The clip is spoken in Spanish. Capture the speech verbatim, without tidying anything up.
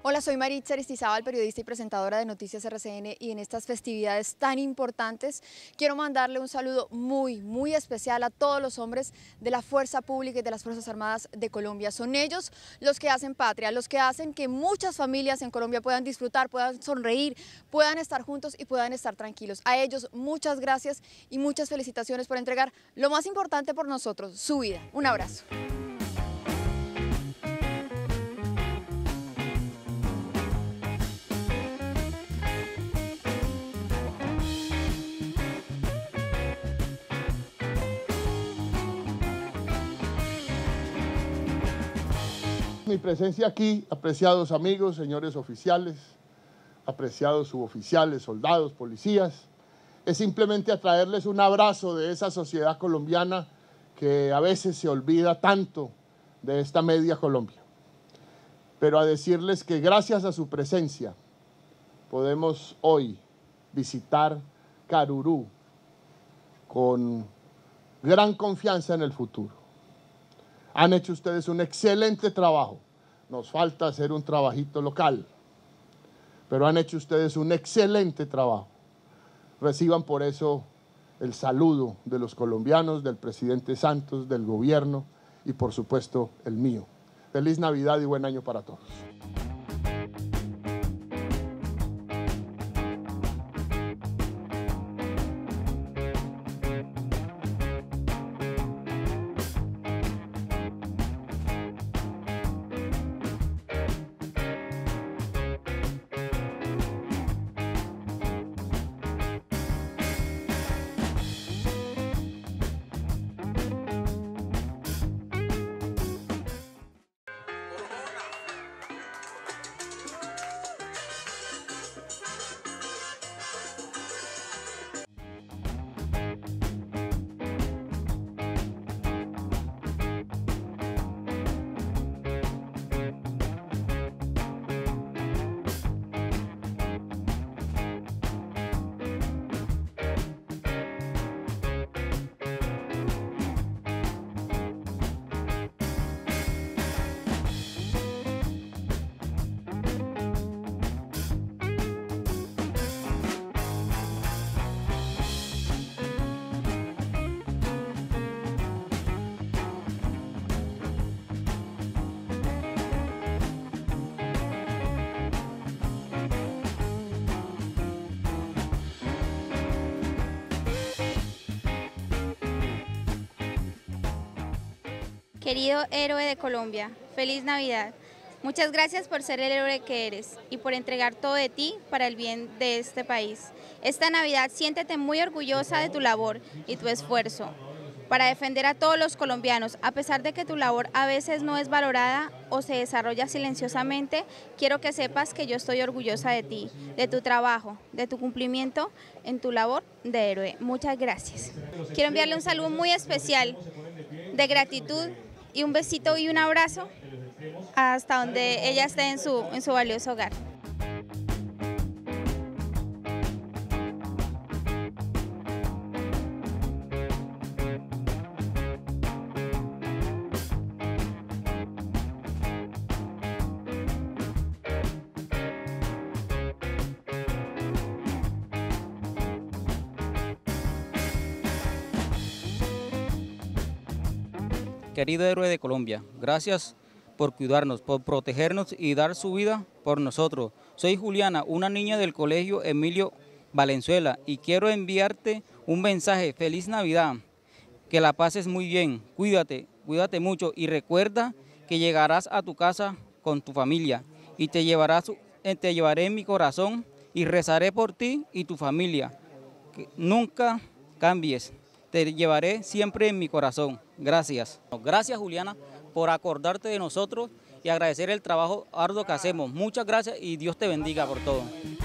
Hola, soy Maritza Aristizábal, periodista y presentadora de Noticias R C N, y en estas festividades tan importantes quiero mandarle un saludo muy, muy especial a todos los hombres de la Fuerza Pública y de las Fuerzas Armadas de Colombia. Son ellos los que hacen patria, los que hacen que muchas familias en Colombia puedan disfrutar, puedan sonreír, puedan estar juntos y puedan estar tranquilos. A ellos muchas gracias y muchas felicitaciones por entregar lo más importante por nosotros, su vida. Un abrazo. Mi presencia aquí, apreciados amigos, señores oficiales, apreciados suboficiales, soldados, policías, es simplemente a traerles un abrazo de esa sociedad colombiana que a veces se olvida tanto de esta media Colombia. Pero a decirles que gracias a su presencia podemos hoy visitar Carurú con gran confianza en el futuro. Han hecho ustedes un excelente trabajo. Nos falta hacer un trabajito local, pero han hecho ustedes un excelente trabajo. Reciban por eso el saludo de los colombianos, del presidente Santos, del gobierno y por supuesto el mío. Feliz Navidad y buen año para todos. Querido héroe de Colombia, feliz Navidad. Muchas gracias por ser el héroe que eres y por entregar todo de ti para el bien de este país. Esta Navidad siéntete muy orgullosa de tu labor y tu esfuerzo para defender a todos los colombianos. A pesar de que tu labor a veces no es valorada o se desarrolla silenciosamente, quiero que sepas que yo estoy orgullosa de ti, de tu trabajo, de tu cumplimiento en tu labor de héroe. Muchas gracias. Quiero enviarle un saludo muy especial de gratitud y un besito y un abrazo hasta donde ella esté en su, en su valioso hogar. Querido héroe de Colombia, gracias por cuidarnos, por protegernos y dar su vida por nosotros. Soy Juliana, una niña del colegio Emilio Valenzuela, y quiero enviarte un mensaje. Feliz Navidad, que la pases muy bien, cuídate, cuídate mucho y recuerda que llegarás a tu casa con tu familia y te, llevarás, te llevaré en mi corazón y rezaré por ti y tu familia. Que nunca cambies. Te llevaré siempre en mi corazón. Gracias. Gracias, Juliana, por acordarte de nosotros y agradecer el trabajo arduo que hacemos. Muchas gracias y Dios te bendiga por todo.